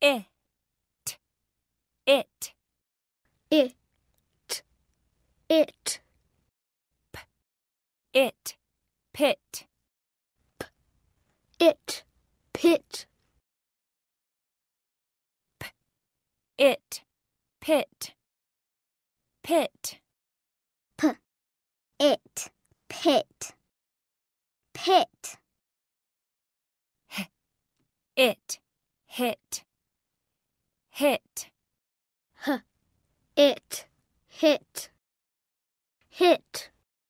it, it, it, it, pit, it, pit, it, pit, pit, it, pit, pit, it, hit, hit, it, hit, hit.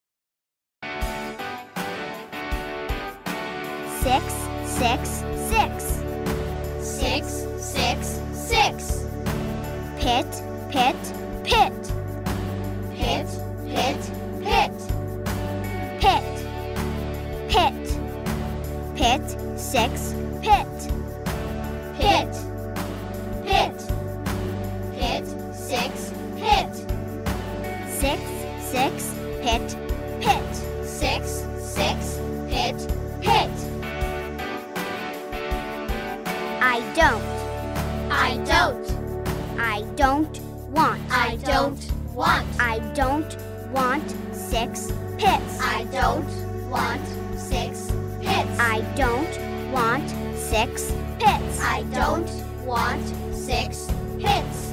6, 6, 6. 6, 6, 6. Pit, pit, pit. Pit, pit, pit. Pit, pit, pit, 6, pit. Pit, pit, pit, 6, pit. 6, 6, pit, pit. 6, 6, pit, pit. I don't. I don't. I don't want. I don't want. I don't want 6 pits. I don't want 6 pits. I don't want 6 pits. I don't want 6 pits.